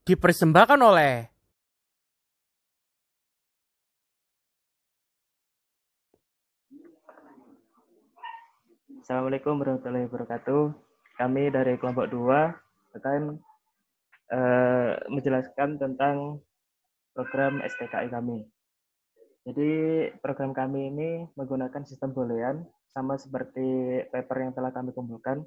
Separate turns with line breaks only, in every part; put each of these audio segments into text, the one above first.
dipersembahkan oleh
Assalamualaikum warahmatullahi wabarakatuh. Kami dari kelompok 2 akan menjelaskan tentang program STKI kami. Jadi program kami ini menggunakan sistem boolean sama seperti paper yang telah kami kumpulkan.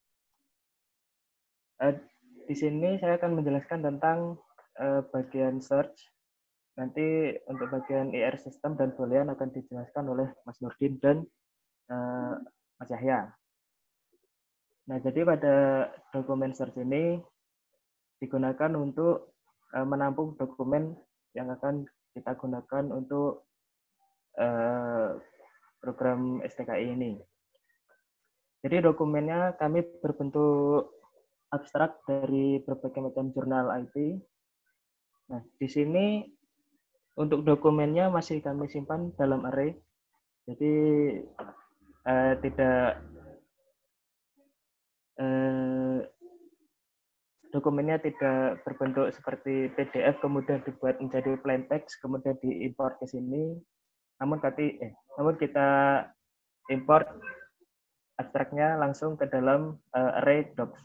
Di sini saya akan menjelaskan tentang bagian search. Nanti untuk bagian IR system dan boolean akan dijelaskan oleh Mas Nurdin dan Mas Yahya. Nah, jadi pada dokumen search ini digunakan untuk menampung dokumen yang akan kita gunakan untuk program STKI ini. Jadi dokumennya kami berbentuk abstrak dari berbagai macam jurnal IT. Nah, di sini untuk dokumennya masih kami simpan dalam array. Jadi dokumennya tidak berbentuk seperti PDF kemudian dibuat menjadi plain text kemudian diimport ke sini. Namun kita import abstraknya langsung ke dalam array docs.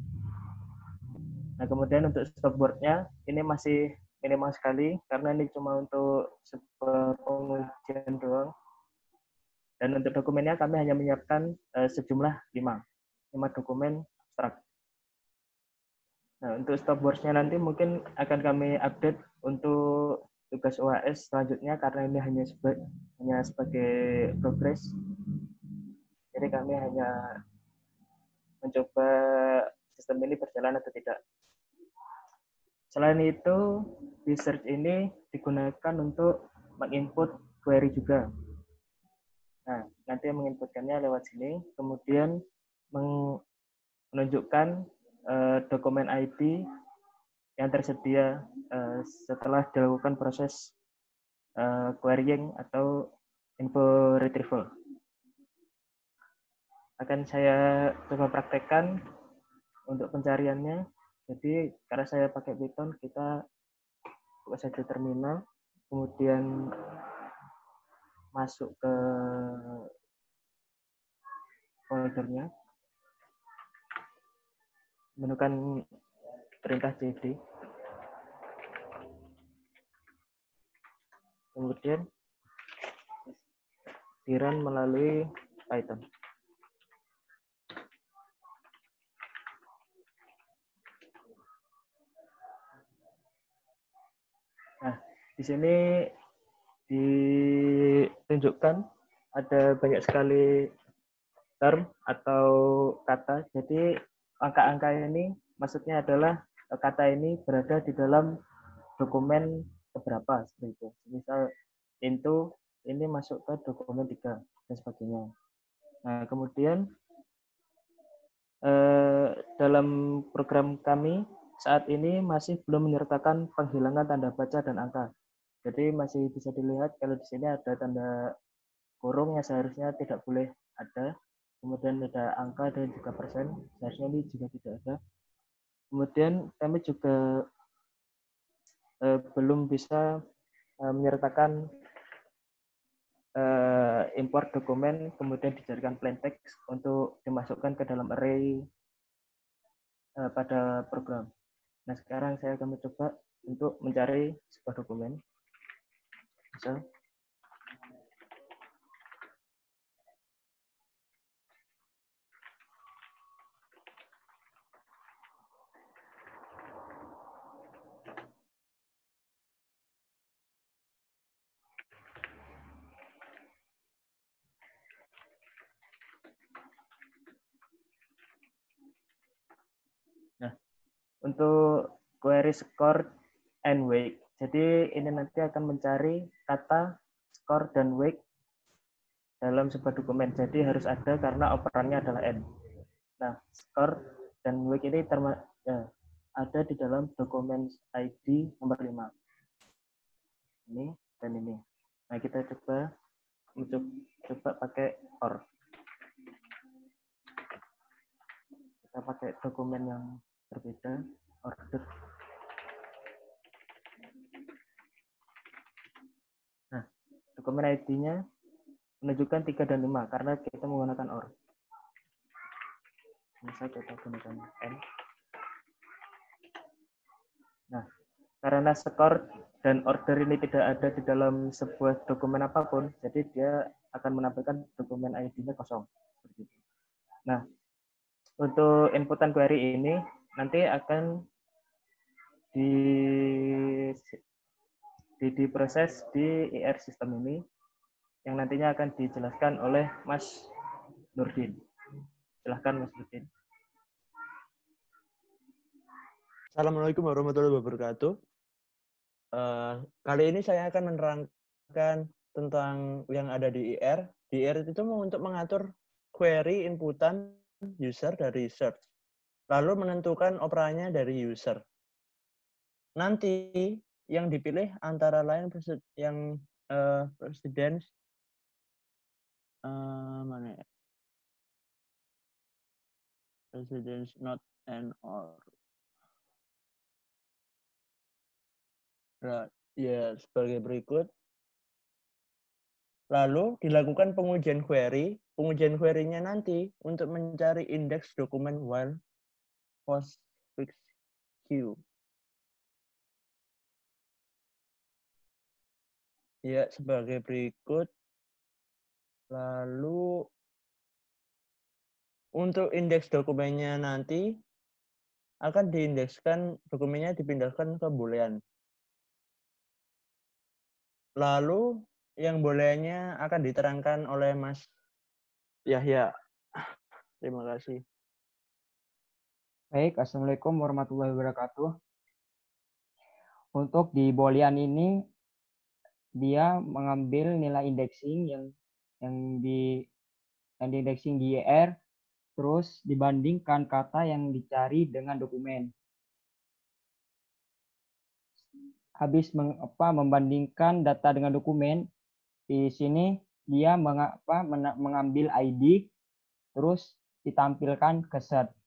Nah, kemudian untuk stopboardnya ini masih minimal sekali karena ini cuma untuk sebuah pengujian doang. Dan untuk dokumennya kami hanya menyiapkan sejumlah 5 dokumen abstrak. Nah, untuk stopboardnya nanti mungkin akan kami update untuk tugas UAS selanjutnya karena ini hanya sebagai progres. Jadi kami hanya mencoba sistem ini berjalan atau tidak. Selain itu, di search ini digunakan untuk menginput query juga. Nah, nanti menginputkannya lewat sini, kemudian menunjukkan dokumen ID yang tersedia setelah dilakukan proses querying atau info retrieval. Akan saya coba praktekkan untuk pencariannya. Jadi karena saya pakai Python, kita buka saja terminal, kemudian masuk ke foldernya, menekan perintah cd, kemudian di-run melalui Python. Nah, di sini ditunjukkan ada banyak sekali term atau kata. Jadi angka-angka ini maksudnya adalah kata ini berada di dalam dokumen keberapa seperti itu. Misal into ini masuk ke dokumen 3 dan sebagainya. Nah, kemudian dalam program kami saat ini masih belum menyertakan penghilangan tanda baca dan angka. Jadi masih bisa dilihat kalau di sini ada tanda kurung yang seharusnya tidak boleh ada. Kemudian ada angka dan juga persen, seharusnya ini juga tidak ada. Kemudian kami juga belum bisa menyertakan import dokumen kemudian dijadikan plain text untuk dimasukkan ke dalam array pada program. Nah, sekarang saya akan mencoba untuk mencari sebuah dokumen. Misal, nah, untuk query score and weight. Jadi ini nanti akan mencari kata, score, dan weight dalam sebuah dokumen. Jadi harus ada karena operannya adalah n. Nah, score dan weight ini ada di dalam dokumen ID nomor 5. Ini dan ini. Nah, kita coba pakai OR. Kita pakai dokumen yang berbeda, order. dokumen ID-nya menunjukkan 3 dan 5 karena kita menggunakan OR. Misal kita gunakan N. Nah, karena skor dan order ini tidak ada di dalam sebuah dokumen apapun, jadi dia akan menampilkan dokumen ID-nya kosong. Nah, untuk inputan query ini nanti akan diproses di IR sistem ini yang nantinya akan dijelaskan oleh Mas Nurdin. Silahkan Mas Nurdin.
Assalamualaikum warahmatullahi wabarakatuh. Kali ini saya akan menerangkan tentang yang ada di IR. Di IR itu untuk mengatur query inputan user dari search, lalu menentukan operannya dari user. Nanti yang dipilih antara lain yang precedence mana ya? Precedence not and or. Ya, sebagai berikut. Lalu dilakukan pengujian query. Pengujian query-nya nanti untuk mencari indeks dokumen while postfix queue. Ya, sebagai berikut. Lalu untuk indeks dokumennya nanti akan diindekskan, dokumennya dipindahkan ke boolean. Lalu yang booleannya akan diterangkan oleh Mas Yahya. Terima kasih.
Baik, Assalamualaikum warahmatullahi wabarakatuh. Untuk di boolean ini, dia mengambil nilai indexing yang diindexing di IR, terus dibandingkan kata yang dicari dengan dokumen. Habis membandingkan data dengan dokumen, di sini dia mengambil ID, terus ditampilkan ke search.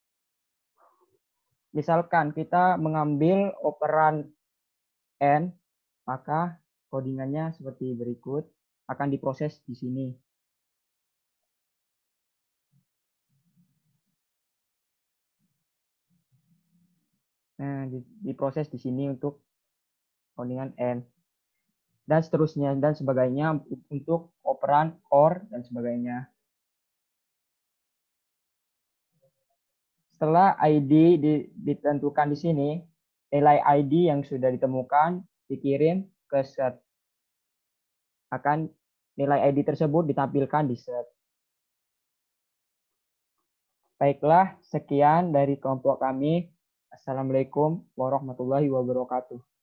Misalkan kita mengambil operan N, maka codingannya seperti berikut, akan diproses di sini. Nah, diproses di sini untuk codingan N. Dan seterusnya, dan sebagainya untuk operan OR dan sebagainya. Setelah ID ditentukan di sini, nilai ID yang sudah ditemukan dikirim ke search. Akan nilai ID tersebut ditampilkan di search. Baiklah, sekian dari kelompok kami. Assalamualaikum warahmatullahi wabarakatuh.